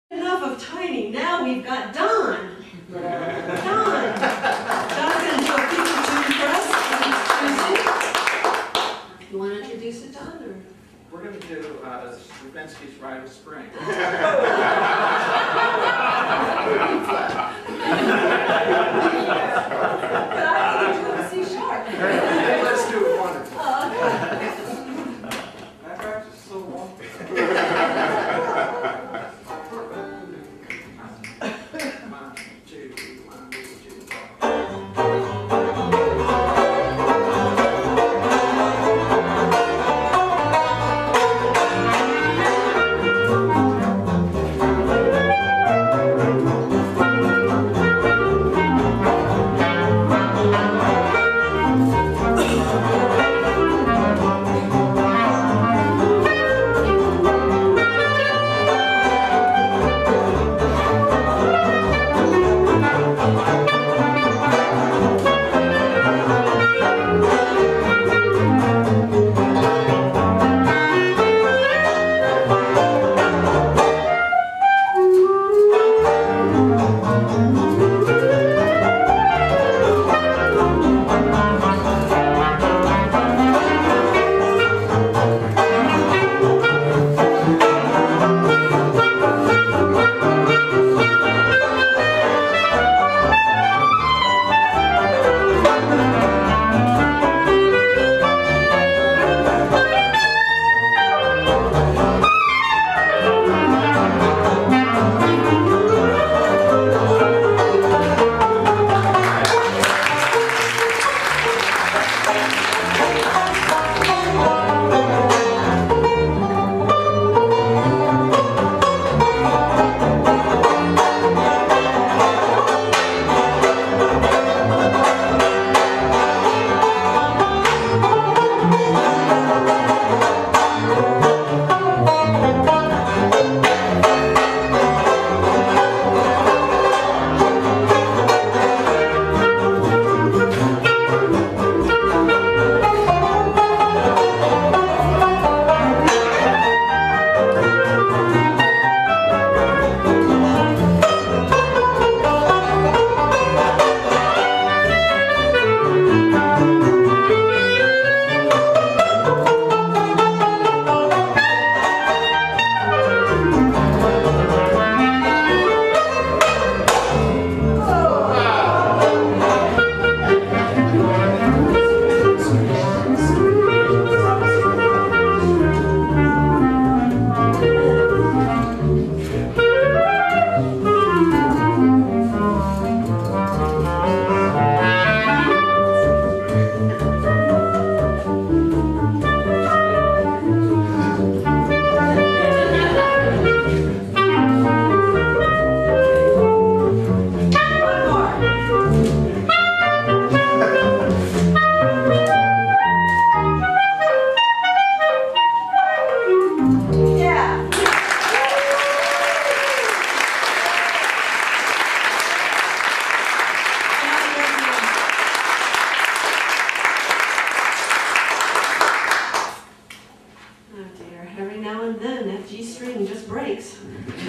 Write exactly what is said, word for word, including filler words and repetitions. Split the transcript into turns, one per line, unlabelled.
Enough of Tiny, now we've got Don. Don. Don's going to do a picture tune for us. You want to introduce it, Don? Or?
We're going to do uh, Stravinsky's Rite of Spring.
But I think you want to see sharp.
Let's do it wonderful.
Oh, okay.
That practice is so wonderful. One, two, one, two, two.
Every now and then that G string just breaks.